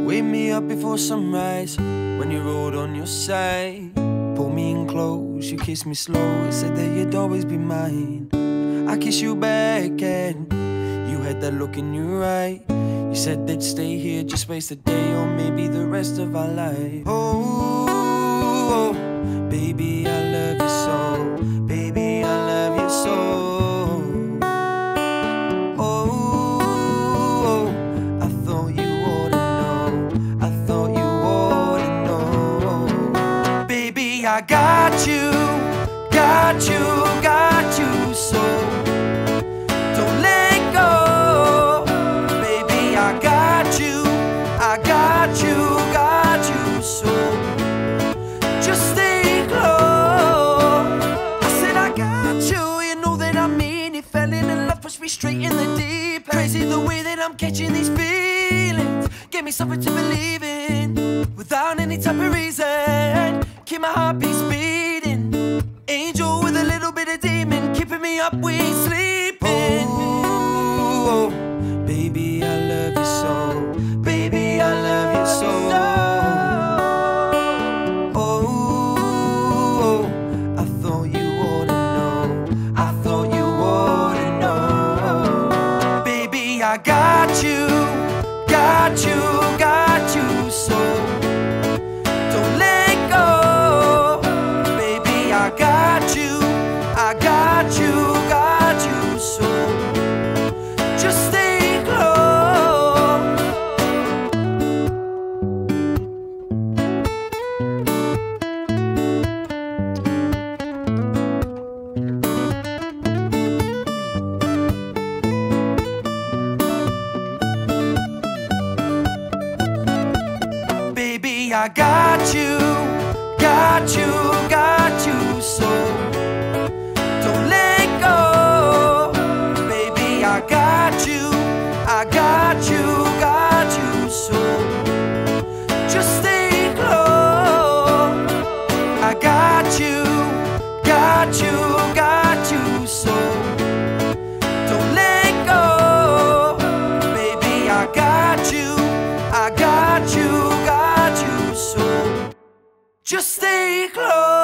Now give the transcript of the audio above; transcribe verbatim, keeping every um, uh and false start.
Wake me up before sunrise when you rode on your side. Pull me in close, you kiss me slow. Said that you'd always be mine. I kiss you back and you had that look in your eye. You said that stay here, just waste a day or maybe the rest of our life. Oh, oh, baby, I love you so. Baby, I love you so. Oh, oh, I thought you ought to know. I thought you ought to know. Baby, I got you, got you, got you so. Don't let go. Baby, I got you, I got you, got you so. Just stay close. I said I got you, you know that I mean it. Fell in love, pushed me straight in the deep end. Crazy the way that I'm catching these feelings. Give me something to believe in without any type of reason. Keep my heartbeat beating. Angel with a little bit of demon, keeping me up, we ain't sleeping. Oh, baby, I love you so. Baby, I love you so. Oh, I thought you ought to know. I thought you ought to know. Baby, I got you, got you, got you so. Don't let go. Baby, I got you, I got you, got you so. Just stay close. Baby, I got you, got you, got you so. Don't let go. Baby, I got you, I got you, got you so. Just stay close. I got you, got you, got you so. Don't let go. Baby, I got you, I got you, got you so. Just stay close.